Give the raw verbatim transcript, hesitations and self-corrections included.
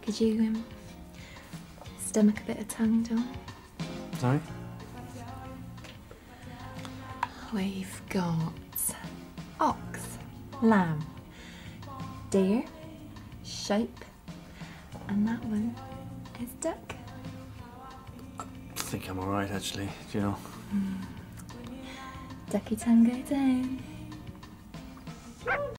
Could you um, stomach a bit of tongue, Don? Sorry? We've got ox, lamb, deer, sheep, and that one is duck. I think I'm alright, actually, do you know? Mm. Ducky tongue go down.